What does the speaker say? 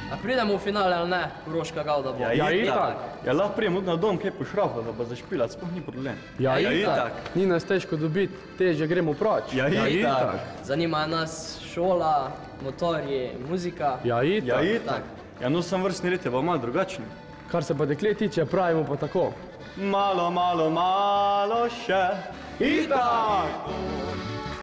A pridemo v finale ali ne, Koroška Gavda bo? Ja, itak. Ja, lahko prijemo na dom kaj pošrafati, da pa zašpilat, sploh ni problem. Ja, itak. Ni nas težko dobiti, težje gremo proč. Ja, itak. Zanima nas šola, motorji, muzika. Ja, itak. Ja, itak. Ja, no, sam vrstni red je pa malo drugačni. Kar se pa deklet tiče, pravimo pa tako. Malo še. Itak!